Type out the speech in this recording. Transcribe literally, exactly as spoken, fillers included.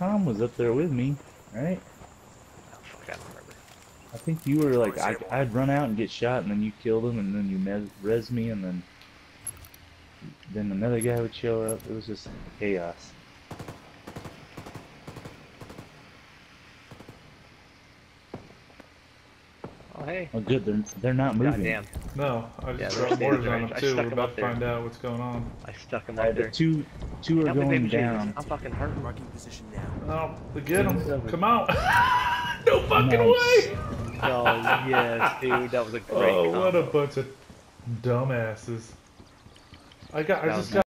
Tom was up there with me, right? Oh, fuck, I don't remember. I think you were like, I, I'd run out and get shot, and then you killed him, and then you mes res me, and then then another guy would show up. It was just chaos. Oh, hey. Oh, good. They're they're not moving. Goddamn. No, I Yeah, just they're dropped staying mortars there. on them I too. stuck We're them about up to there. find out what's going on. I stuck him Uh, up the there. two two are Help me, going baby down. Jesus. I'm fucking hurt. Marking position now. Oh, get them! Come out! No fucking Nice. way! Oh, yes, dude. That was a great Oh, what a combo. bunch of dumbasses! I got. I That just was got.